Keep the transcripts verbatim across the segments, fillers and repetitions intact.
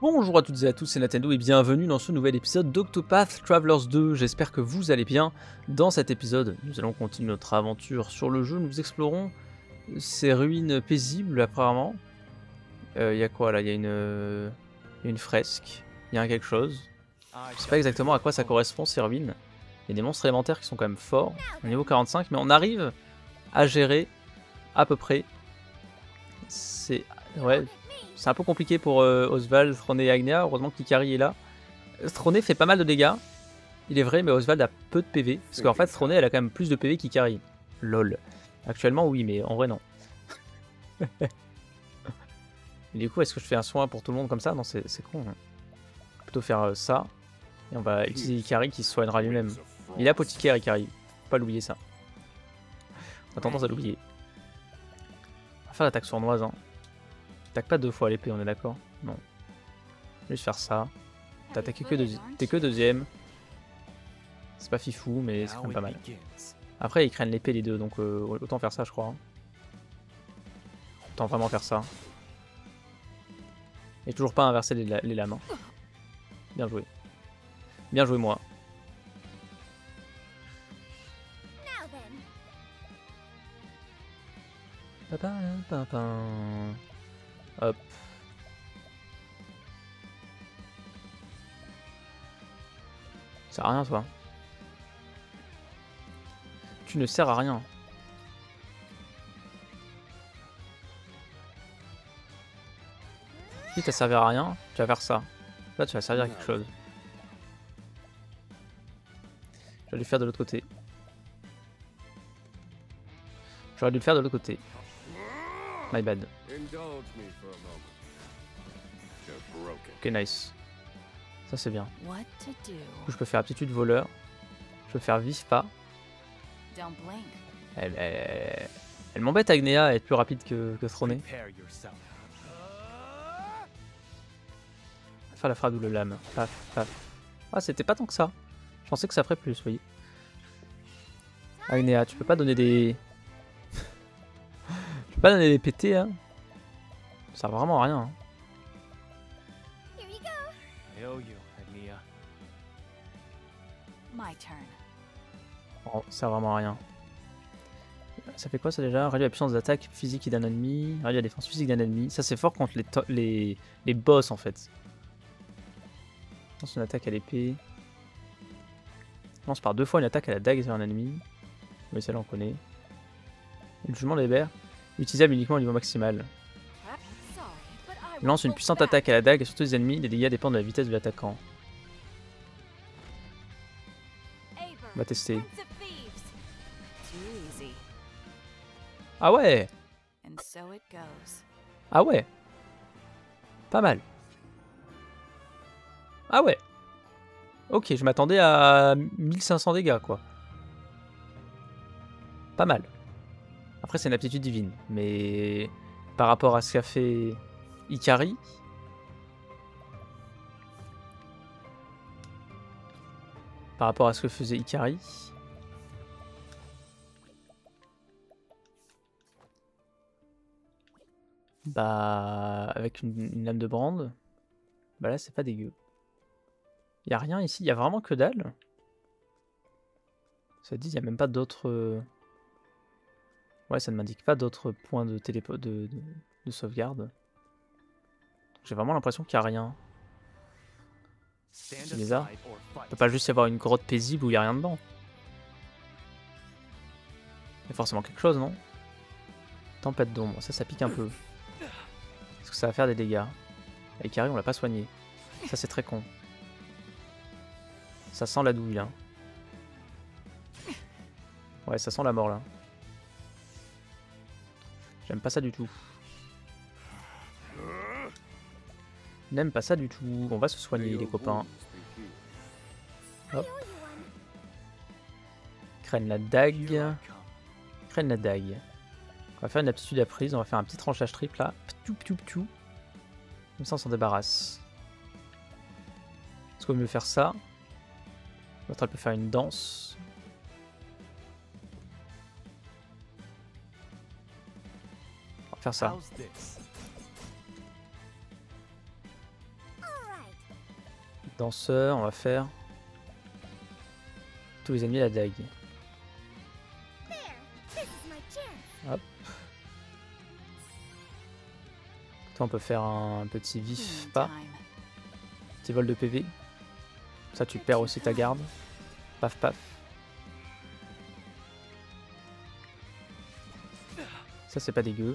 Bonjour à toutes et à tous, c'est Nintendo et bienvenue dans ce nouvel épisode d'Octopath Travelers deux. J'espère que vous allez bien. Dans cet épisode, nous allons continuer notre aventure sur le jeu. Nous explorons ces ruines paisibles apparemment. Il euh, y a quoi là? Il y a une, euh, une fresque, il y a quelque chose. Je sais pas exactement à quoi ça correspond ces ruines. Il y a des monstres élémentaires qui sont quand même forts, au niveau quarante-cinq, mais on arrive à gérer à peu près. C'est... ouais... C'est un peu compliqué pour euh, Oswald, Throne et Agnea. Heureusement que Ikari est là. Throne fait pas mal de dégâts. Il est vrai, mais Oswald a peu de P V. Parce qu'en fait, Throne, elle a quand même plus de P V qu'Ikari. Lol. Actuellement, oui, mais en vrai, non. Et du coup, est-ce que je fais un soin pour tout le monde comme ça? Non, c'est con. Hein. Plutôt faire euh, ça. Et on va utiliser Ikari qui se soignera lui-même. Il est apothicaire, Ikari. Faut pas l'oublier, ça. On a tendance à l'oublier. On va faire l'attaque sournoise. Hein. T'attaques pas deux fois à l'épée, on est d'accord? Non. Je vais juste faire ça. T'as attaqué que, deuxi t'es que deuxième. C'est pas fifou, mais c'est quand même pas mal. Après, ils craignent l'épée les deux, donc euh, autant faire ça, je crois. Hein. Autant vraiment faire ça. Et toujours pas inverser les, les lames. Hein. Bien joué. Bien joué, moi. Hop. Ça sert à rien, toi. Tu ne sers à rien. Si t'as servi à rien, tu vas faire ça. Là, tu vas servir à quelque chose. Je vais le faire de l'autre côté. J'aurais dû le faire de l'autre côté. My bad. Ok, nice. Ça, c'est bien. Du coup, je peux faire aptitude voleur. Je peux faire vif pas. Elle, elle, elle m'embête Agnea à être plus rapide que, que Throne. Faire la frappe ou le lame. Paf, paf. Ah, c'était pas tant que ça. Je pensais que ça ferait plus, vous voyez. Agnea, tu peux pas donner des... tu peux pas donner des P T, hein. Ça sert vraiment à rien. Hein. Oh, ça sert vraiment à rien. Ça fait quoi ça déjà? Réduit la puissance d'attaque physique d'un ennemi, réduit la défense physique d'un ennemi. Ça c'est fort contre les, les, les boss en fait. Lance une attaque à l'épée. Lance par deux fois une attaque à la dague sur un ennemi. Oui, celle-là on connaît. Le jugement des vers. Utilisable uniquement au niveau maximal. Lance une puissante attaque à la dague sur tous les ennemis. Les dégâts dépendent de la vitesse de l'attaquant. On va tester. Ah ouais! Ah ouais! Pas mal. Ah ouais! Ok, je m'attendais à mille cinq cents dégâts, quoi. Pas mal. Après, c'est une aptitude divine. Mais par rapport à ce qu'a fait Ikari... Par rapport à ce que faisait Ikari... Bah... Avec une, une lame de brande... Bah là, c'est pas dégueu. Y a rien ici, y a vraiment que dalle. Ça dit, y a même pas d'autres... Ouais, ça ne m'indique pas d'autres points de, télépo de, de, de sauvegarde. J'ai vraiment l'impression qu'il n'y a rien. C'est bizarre. Il peut pas juste y avoir une grotte paisible où il n'y a rien dedans. Il y a forcément quelque chose, non? Tempête d'ombre, ça, ça pique un peu. Est-ce que ça va faire des dégâts? Avec Ikari, on l'a pas soigné. Ça, c'est très con. Ça sent la douille, là. Ouais, ça sent la mort, là. J'aime pas ça du tout. N'aime pas ça du tout. On va se soigner, les copains. Hop. Craigne la dague. Craigne la dague. On va faire une aptitude à prise. On va faire un petit tranchage triple là. Ptou, ptou, ptou. Comme ça, on s'en débarrasse. Est-ce qu'on veut faire ça? L'autre, elle peut faire une danse. On va faire ça. Danseur, on va faire tous les ennemis à la dague. Hop. Toi, on peut faire un petit vif pas. Petit vol de P V. Ça, tu perds aussi ta garde. Paf paf. Ça, c'est pas dégueu.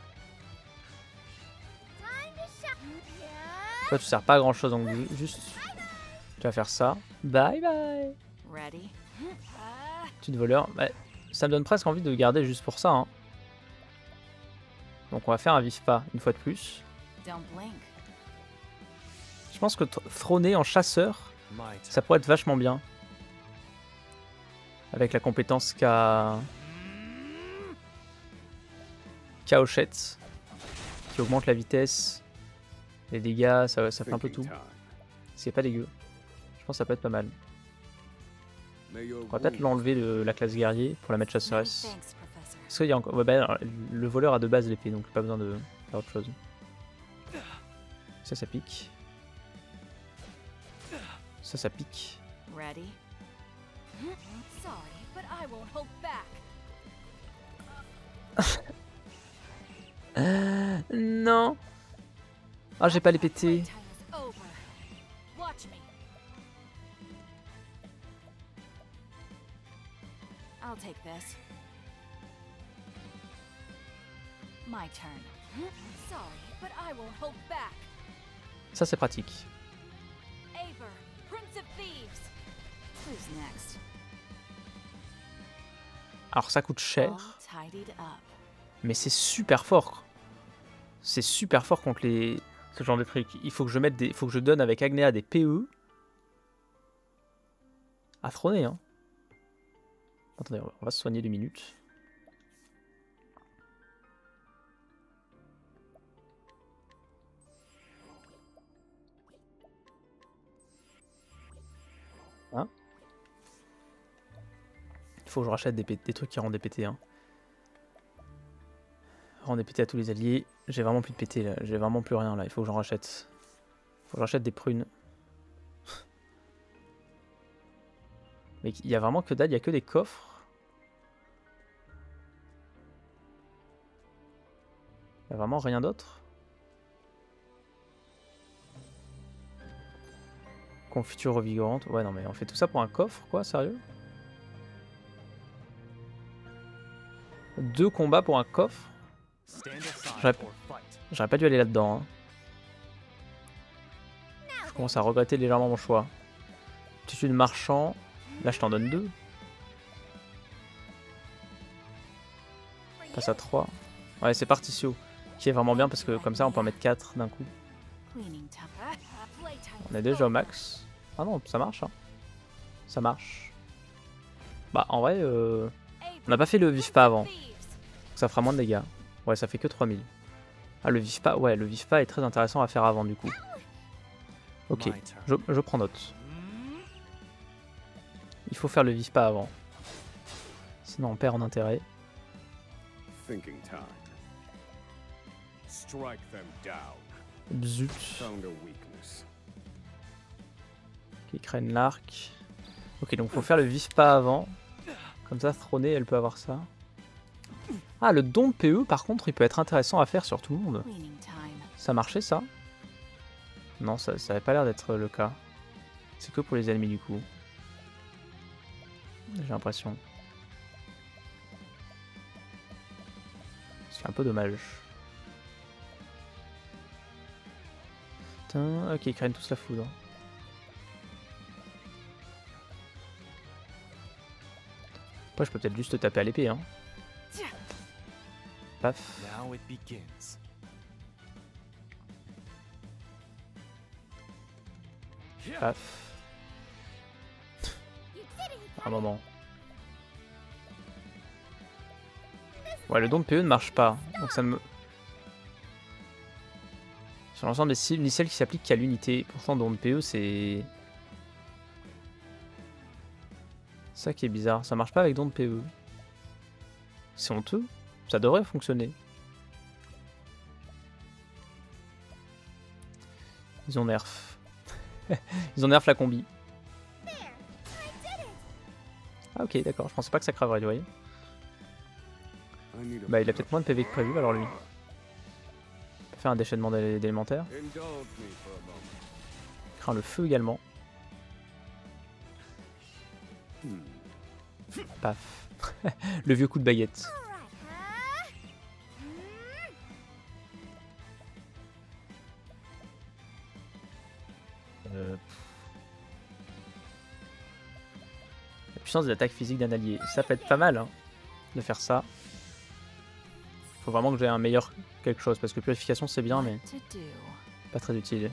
Toi, tu sers pas à grand chose, donc juste tu vas faire ça. Bye bye. Petite voleur. Bah, ça me donne presque envie de garder juste pour ça. Hein. Donc, on va faire un vif pas une fois de plus. Je pense que throner en chasseur, ça pourrait être vachement bien. Avec la compétence qu'a qu'a Hochette, qui augmente la vitesse, les dégâts, ça, ça fait un peu tout. C'est pas dégueu. Je pense que ça peut être pas mal. On va peut-être l'enlever la classe guerrier pour la mettre chasseresse. Parce qu'il y a encore... ouais, bah, le voleur a de base l'épée, donc pas besoin de faire autre chose. Ça, ça pique. Ça, ça pique. euh, non. Ah, j'ai pas les pété. I'll take this. My turn. Sorry, but I won't hold back. Ça c'est pratique. Aver, Prince of Thieves. Who's next? Alors ça coûte cher. Mais c'est super fort. C'est super fort contre les ce genre de trucs. Il faut que je mette des il faut que je donne avec Agnea des P E à throner hein. Attendez, on va se soigner deux minutes. Hein? Il faut que je rachète des, des trucs qui rendent des P T. Hein. Rendre des P T à tous les alliés. J'ai vraiment plus de P T là. J'ai vraiment plus rien là. Il faut que j'en rachète. Il faut que je rachète des prunes. Mais il y a vraiment que dalle, il y a que des coffres. Il y a vraiment rien d'autre. Confiture revigorante. Ouais, non, mais on fait tout ça pour un coffre, quoi, sérieux? Deux combats pour un coffre? J'aurais pas dû aller là-dedans. Hein. Je commence à regretter légèrement mon choix. Tissu de marchand. Là, je t'en donne deux. Passe à trois. Ouais, c'est Particio. Qui est vraiment bien parce que comme ça, on peut en mettre quatre d'un coup. On est déjà au max. Ah non, ça marche. Hein. Ça marche. Bah, en vrai, euh... on n'a pas fait le vif pas avant. Ça fera moins de dégâts. Ouais, ça fait que trois mille. Ah, le vif pas, ouais, le vif pas est très intéressant à faire avant du coup. Ok, je, je prends note. Il faut faire le vif pas avant. Sinon on perd en intérêt. Zut. Ok, craignent l'arc. Ok, donc faut faire le vif pas avant. Comme ça, Throné, elle peut avoir ça. Ah, le don de P E, par contre, il peut être intéressant à faire sur tout le monde. Ça marchait, ça? Non, ça n'avait pas l'air d'être le cas. C'est que pour les ennemis, du coup. J'ai l'impression. C'est un peu dommage. Putain, ok, ils craignent tous la foudre. Après, je peux peut-être juste te taper à l'épée, hein. Paf. Paf. Un moment. Ouais, le don de P E ne marche pas. Donc ça me... Sur l'ensemble des cibles, ni celle qui s'applique qu'à l'unité. Pourtant, don de P E, c'est... Ça qui est bizarre. Ça marche pas avec don de P E. C'est honteux. Ça devrait fonctionner. Ils ont nerf. Ils ont nerf la combi. Ah ok, d'accord, je pensais pas que ça crèverait, vous voyez. Bah il a peut-être moins de P V que prévu alors lui. On peut faire un déchaînement d'élémentaire. Il craint le feu également. Paf. Le vieux coup de baguette. Euh... La puissance de l'attaque physique d'un allié. Ça peut être pas mal hein, de faire ça. Faut vraiment que j'ai un meilleur quelque chose parce que purification c'est bien mais pas très utile.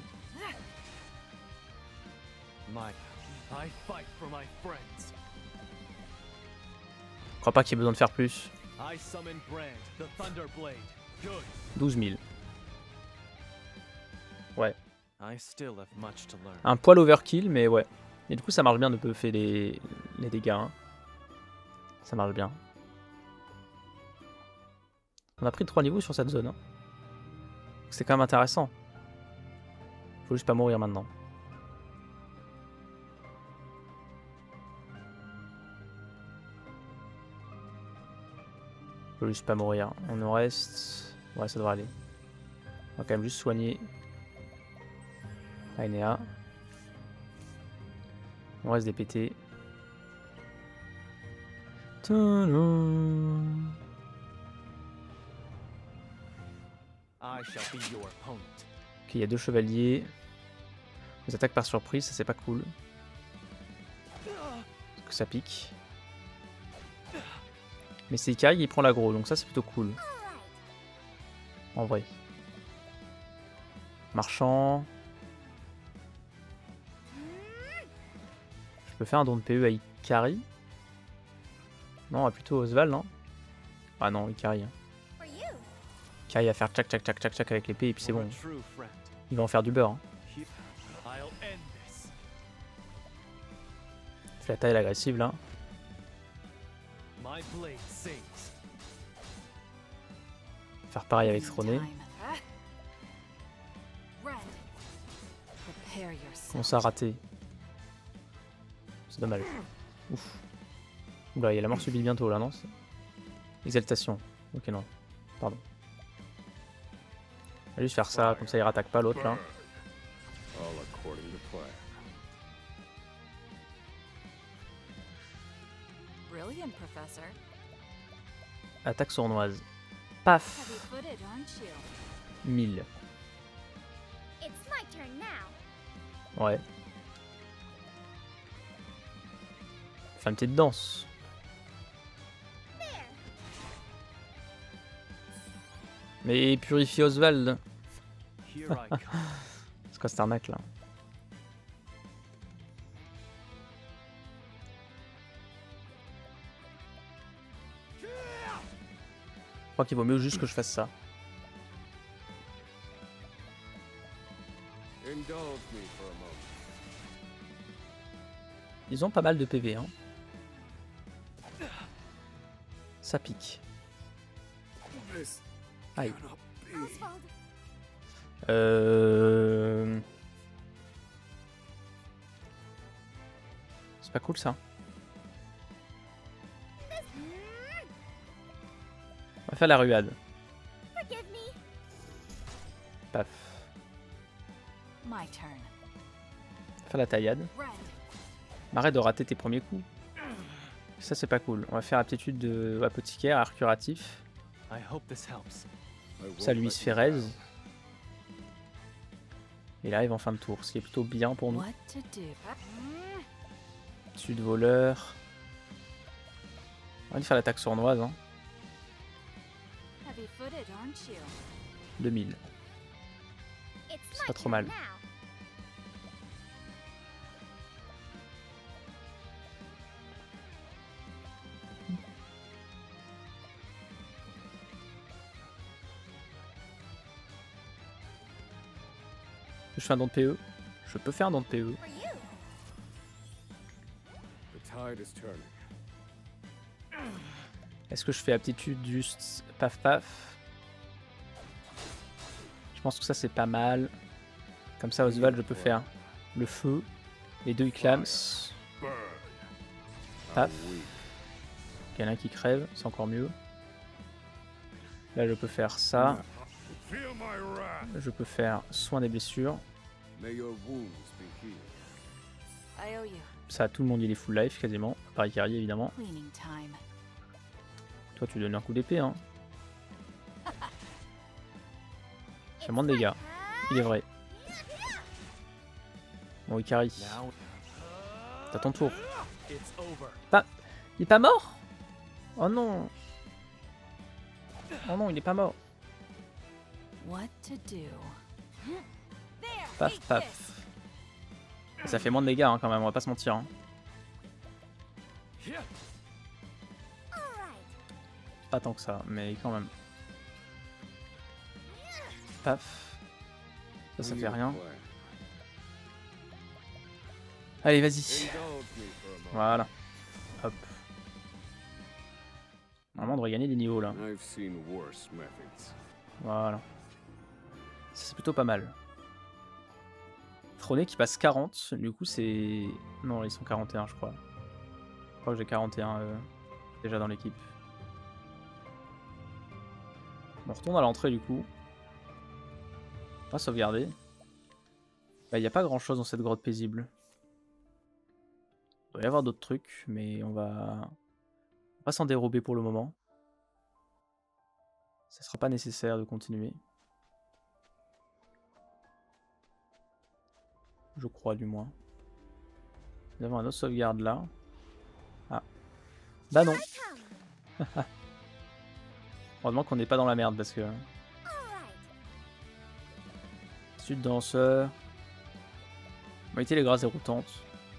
Je crois pas qu'il y ait besoin de faire plus. douze mille. Ouais. Un poil overkill mais ouais. Et du coup ça marche bien de buffer les, les dégâts. Hein. Ça marche bien. On a pris trois niveaux sur cette zone. Hein. C'est quand même intéressant. Faut juste pas mourir maintenant. Faut juste pas mourir. On nous reste... Ouais, ça devrait aller. On va quand même juste soigner Aenea. Il nous reste des P T. Tadam. Ok, il y a deux chevaliers. Ils attaquent par surprise, ça c'est pas cool. Parce que ça pique. Mais c'est Ikai, il prend l'aggro, donc ça c'est plutôt cool. En vrai. Marchand. Je peux faire un don de P E à Ikari. Non, plutôt Oswald, non? Ah non, Ikari. Ikari va faire tchac tchac tchac tchac tchac avec l'épée et puis c'est bon. Il va en faire du beurre. Hein. Fait la taille agressive là. Faire pareil avec Throné. Comment ça a raté? C'est dommage. Ouf. Oula, il y a la mort subite bientôt là, non? Exaltation. Ok, non. Pardon. On va juste faire ça, comme ça il rattaque pas l'autre là. Attaque sournoise. Paf. mille. Ouais. Faire une petite danse. Mais purifie Oswald. C'est quoi cette arnaque là? Je crois qu'il vaut mieux juste que je fasse ça. Ils ont pas mal de P V hein. Ça pique. Aïe. Euh... C'est pas cool ça. On va faire la ruade. Paf. On va faire la taillade. Arrête de rater tes premiers coups. Ça c'est pas cool. On va faire aptitude de apothicaire, art curatif. Ça lui se fait raise. Et il arrive en fin de tour, ce qui est plutôt bien pour nous. Dessus de voleur. On va lui faire l'attaque sournoise. Hein. deux mille. C'est pas trop mal. Je fais un don de P E. Je peux faire un don de P E. Est-ce que je fais aptitude juste paf paf? Je pense que ça c'est pas mal. Comme ça Oswald je peux faire le feu. Les deux ils clament. Paf. Il y en a un qui crève, c'est encore mieux. Là je peux faire ça. Je peux faire soin des blessures. Ça, tout le monde il est full life quasiment. Par Ikari évidemment. Toi tu donnes un coup d'épée hein. J'ai moins de dégâts. Il est vrai. Bon Ikari. T'as ton tour. Pas... Il est pas mort? Oh non. Oh non, il est pas mort. Paf paf. Ça fait moins de dégâts hein, quand même, on va pas se mentir. Hein. Pas tant que ça, mais quand même. Paf. Ça, ça fait rien. Allez, vas-y. Voilà. Hop. Normalement, on devrait gagner des niveaux là. Voilà. C'est plutôt pas mal. Froné qui passe quarante, du coup c'est... Non, ils sont quarante et un je crois. Je crois que j'ai quarante et un euh, déjà dans l'équipe. On retourne à l'entrée du coup. On va sauvegarder. Bah, il n'y a pas grand chose dans cette grotte paisible. Il doit y avoir d'autres trucs, mais on va... on va pas s'en dérober pour le moment. Ça sera pas nécessaire de continuer. Je crois du moins. Nous avons un autre sauvegarde là. Ah. Bah non. Heureusement qu'on n'est pas dans la merde parce que... Sud danseur. Moitié les grâces déroutantes.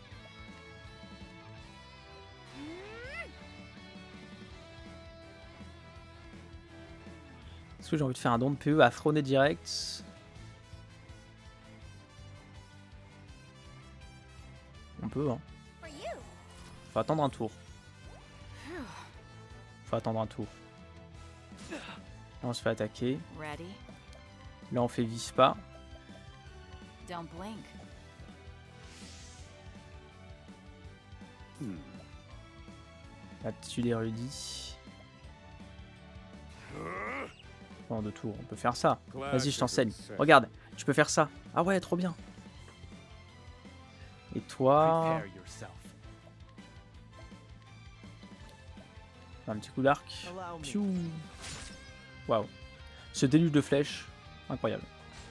Est-ce que j'ai envie de faire un don de P E à Froné direct? On peut, hein. Faut attendre un tour. Faut attendre un tour. Là, on se fait attaquer. Là, on fait Vispa. Aptitude érudit. En deux tours, on peut faire ça. Vas-y, je t'enseigne. Regarde, tu peux faire ça. Ah ouais, trop bien. Et toi... Un petit coup d'arc. Piou. Waouh. Ce déluge de flèches. Incroyable.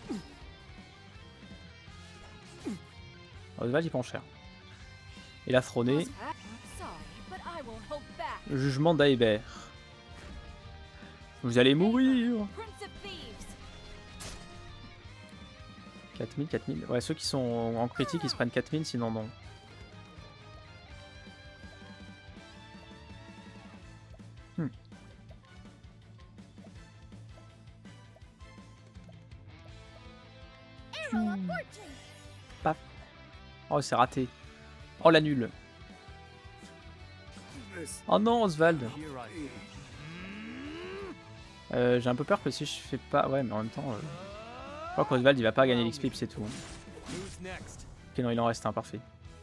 Oswald, il prend cher. Et la Froné. Jugement d'Aébert. Vous allez mourir. quatre mille, quatre mille. Ouais, ceux qui sont en critique, ils se prennent quatre mille, sinon non. Hmm. Hmm. Paf. Oh, c'est raté. Oh, la nulle. Oh non, Oswald. Euh, J'ai un peu peur que si je fais pas... Ouais, mais en même temps... Euh... Je crois qu'Oswald il va pas gagner l'X P puis c'est tout. Ok, non, il en reste un, parfait.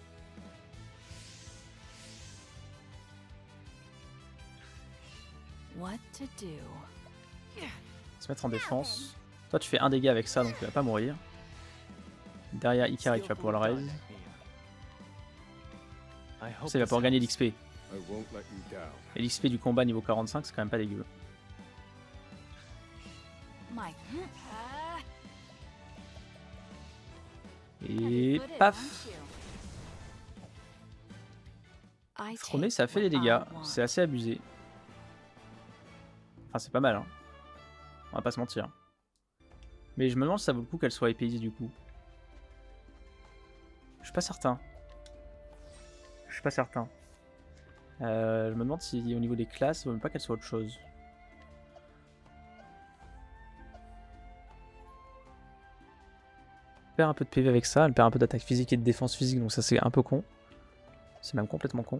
Se mettre en défense. Toi, tu fais un dégât avec ça, donc tu vas pas mourir. Derrière Ikari, tu vas pouvoir le raise. Ça, il va pouvoir gagner l'X P. Et l'X P du combat niveau quarante-cinq, c'est quand même pas dégueu. Et paf. Froné, ça fait des dégâts. C'est assez abusé. Enfin, c'est pas mal, hein. On va pas se mentir. Mais je me demande si ça vaut le coup qu'elle soit épaisée du coup. Je suis pas certain. Je suis pas certain. Euh, je me demande si au niveau des classes, il vaut même pas qu'elle soit autre chose. Elle perd un peu de P V avec ça, elle perd un peu d'attaque physique et de défense physique, donc ça c'est un peu con. C'est même complètement con.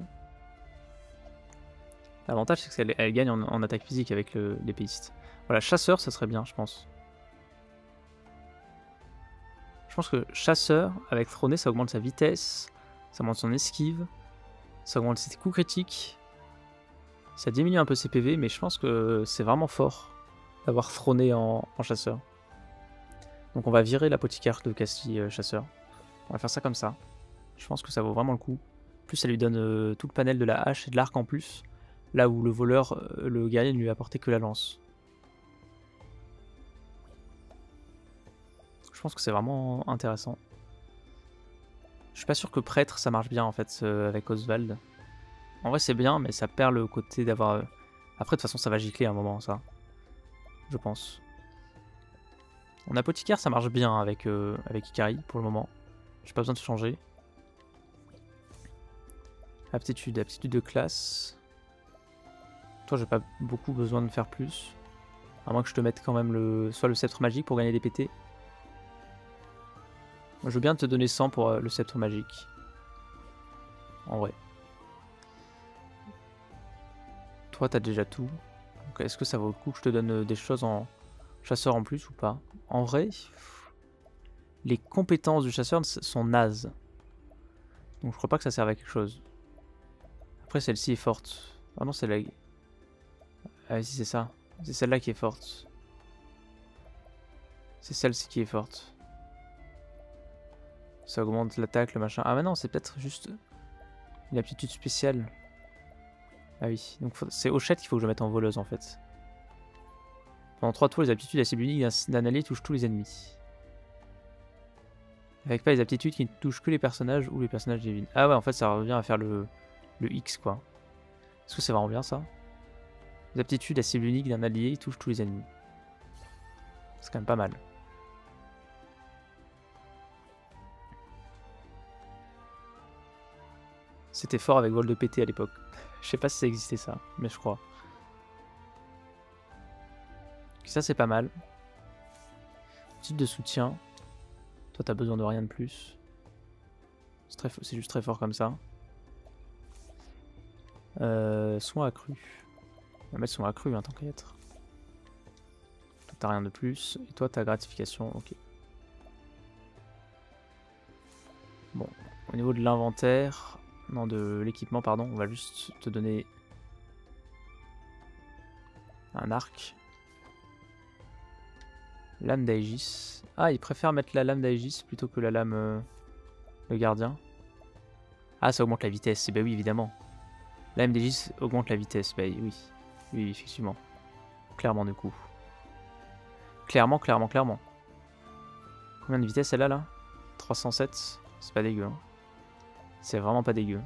L'avantage c'est qu'elle elle gagne en, en attaque physique avec l'épéiste. Voilà, chasseur ça serait bien je pense. Je pense que chasseur, avec Throné, ça augmente sa vitesse, ça augmente son esquive, ça augmente ses coups critiques, ça diminue un peu ses P V, mais je pense que c'est vraiment fort d'avoir Throné en, en chasseur. Donc on va virer l'apothicaire de Castille euh, chasseur. On va faire ça comme ça. Je pense que ça vaut vraiment le coup. En plus, ça lui donne euh, tout le panel de la hache et de l'arc en plus. Là où le voleur, euh, le guerrier ne lui a apporté que la lance. Je pense que c'est vraiment intéressant. Je suis pas sûr que prêtre ça marche bien en fait euh, avec Oswald. En vrai c'est bien mais ça perd le côté d'avoir... Euh... Après de toute façon ça va gicler à un moment ça. Je pense. En apothicaire ça marche bien avec, euh, avec Ikari pour le moment. J'ai pas besoin de changer. Aptitude, aptitude de classe. Toi j'ai pas beaucoup besoin de faire plus. À moins que je te mette quand même le soit le sceptre magique pour gagner des P T. Moi, je veux bien te donner cent pour euh, le sceptre magique. En vrai. Toi, t'as déjà tout. Est-ce que ça vaut le coup que je te donne euh, des choses en chasseur en plus ou pas? En vrai, les compétences du chasseur sont nazes. Donc je crois pas que ça serve à quelque chose. Après, celle-ci est forte. Ah non, celle-là... Ah si, c'est ça. C'est celle-là qui est forte. C'est celle-ci qui est forte. Ça augmente l'attaque, le machin. Ah mais non, c'est peut-être juste une aptitude spéciale. Ah oui, donc c'est Hochette qu'il faut que je mette en voleuse en fait. Pendant trois tours, les aptitudes à cible unique d'un allié touchent tous les ennemis. Avec pas les aptitudes qui ne touchent que les personnages ou les personnages divines. Ah ouais, en fait ça revient à faire le, le X quoi. Est-ce que c'est vraiment bien ça? Les aptitudes à cible unique d'un allié touchent tous les ennemis. C'est quand même pas mal. C'était fort avec vol de P T à l'époque. Je sais pas si ça existait ça, mais je crois. Ça c'est pas mal. Type de soutien. Toi t'as besoin de rien de plus. C'est juste très fort comme ça. Euh, soin accru. On va mettre soin accru hein, tant qu'à être. Toi t'as rien de plus. Et toi t'as gratification, ok. Bon, au niveau de l'inventaire, non de l'équipement pardon, on va juste te donner un arc. Lame d'Aegis. Ah, il préfère mettre la lame d'Aegis plutôt que la lame euh, le gardien. Ah, ça augmente la vitesse. Bah oui, évidemment. La lame d'Aegis augmente la vitesse. Bah oui. Oui, effectivement. Clairement, du coup. Clairement, clairement, clairement. Combien de vitesse elle a là? trois cent sept. C'est pas dégueu. Hein. C'est vraiment pas dégueu.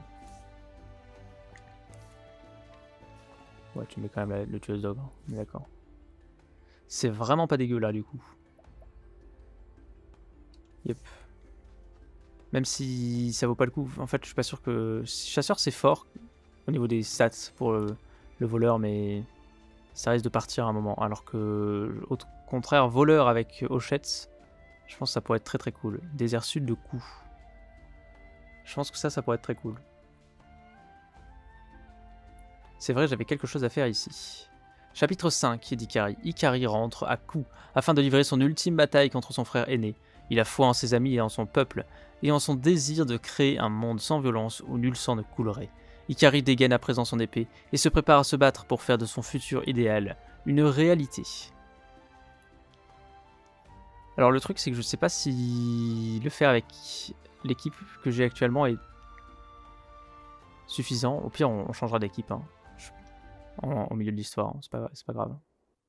Ouais, tu mets quand même la, le tueuse d'ogre. D'accord. C'est vraiment pas dégueu là, du coup. Yep. Même si ça vaut pas le coup. En fait, je suis pas sûr que... Chasseur, c'est fort au niveau des stats pour le, le voleur, mais ça risque de partir à un moment. Alors que, au contraire, voleur avec Hochette, je pense que ça pourrait être très très cool. Désert sud de coup. Je pense que ça, ça pourrait être très cool. C'est vrai, j'avais quelque chose à faire ici. Chapitre cinq, d'Ikari. Ikari rentre à Ku afin de livrer son ultime bataille contre son frère aîné. Il a foi en ses amis et en son peuple, et en son désir de créer un monde sans violence où nul sang ne coulerait. Ikari dégaine à présent son épée et se prépare à se battre pour faire de son futur idéal une réalité. Alors le truc c'est que je sais pas si le faire avec l'équipe que j'ai actuellement est suffisant. Au pire on changera d'équipe hein. en, au milieu de l'histoire, hein. c'est pas, c'est pas grave.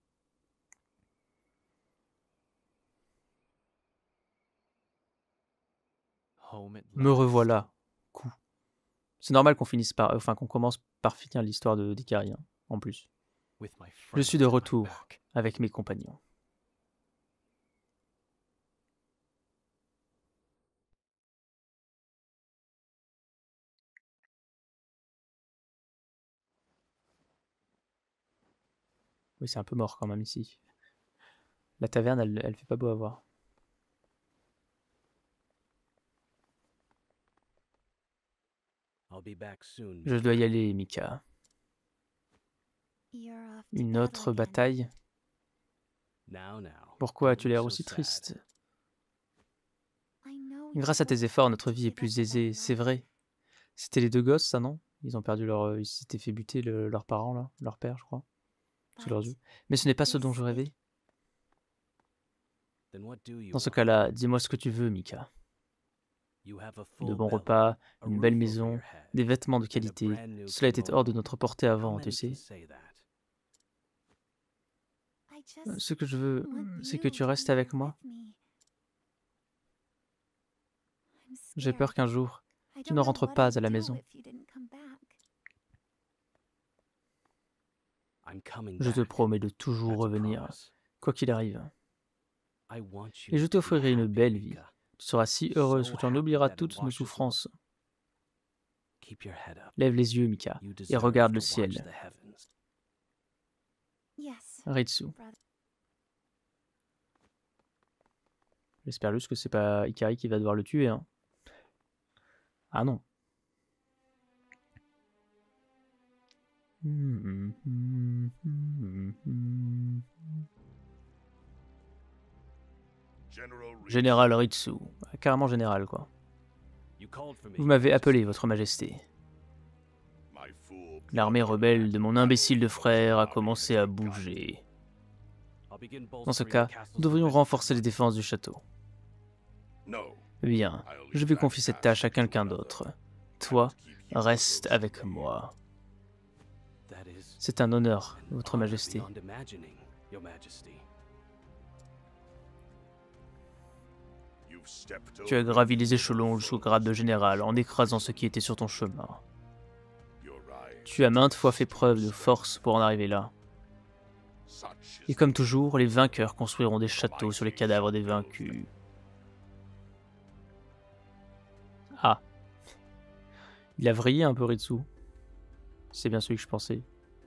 Me revoilà. Coup. C'est normal qu'on finisse par, enfin qu'on commence par finir l'histoire de d'Ikari, hein, en plus. Je suis de retour avec mes compagnons. Oui, c'est un peu mort quand même ici. La taverne, elle, elle fait pas beau à voir. Je dois y aller, Mika. Une autre bataille? Pourquoi as-tu l'air aussi triste? Grâce à tes efforts, notre vie est plus aisée, c'est vrai. C'était les deux gosses, ça, non? Ils ont perdu leur... euh, Ils s'étaient fait buter, le- leurs parents, là. Leur père, je crois. Sous leurs yeux. Mais ce n'est pas ce dont je rêvais. Dans ce cas-là, dis-moi ce que tu veux, Mika. De bons repas, une belle maison, des vêtements de qualité. Cela était hors de notre portée avant, tu sais. Ce que je veux, c'est que tu restes avec moi. J'ai peur qu'un jour, tu ne rentres pas à la maison. Je te promets de toujours revenir, quoi qu'il arrive. Et je t'offrirai une belle vie. Tu seras si heureuse que tu en oublieras toutes nos souffrances. Lève les yeux, Mika, et regarde le ciel. Ritsu. J'espère juste que c'est pas Ikari qui va devoir le tuer, hein. Ah non. Général Ritsu. Carrément général, quoi. Vous m'avez appelé, votre majesté. L'armée rebelle de mon imbécile de frère a commencé à bouger. Dans ce cas, nous devrions renforcer les défenses du château. Bien, je vais confier cette tâche à quelqu'un d'autre. Toi, reste avec moi. C'est un honneur, votre majesté. Tu as gravi les échelons jusqu'au grade de général en écrasant ce qui était sur ton chemin. Tu as maintes fois fait preuve de force pour en arriver là. Et comme toujours, les vainqueurs construiront des châteaux sur les cadavres des vaincus. Ah. Il a vrillé un peu Ritsu. C'est bien celui que je pensais.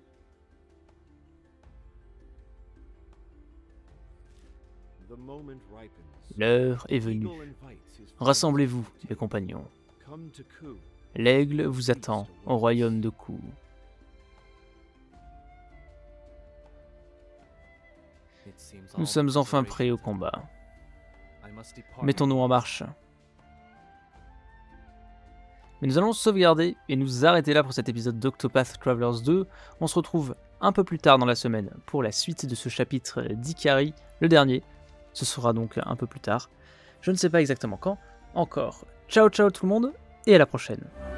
L'heure est venue. Rassemblez-vous, mes compagnons. L'aigle vous attend au royaume de Ku. Nous sommes enfin prêts au combat. Mettons-nous en marche. Mais nous allons sauvegarder et nous arrêter là pour cet épisode d'Octopath Travelers deux. On se retrouve un peu plus tard dans la semaine pour la suite de ce chapitre d'Ikari, le dernier. Ce sera donc un peu plus tard. Je ne sais pas exactement quand. Encore. Ciao ciao tout le monde et à la prochaine.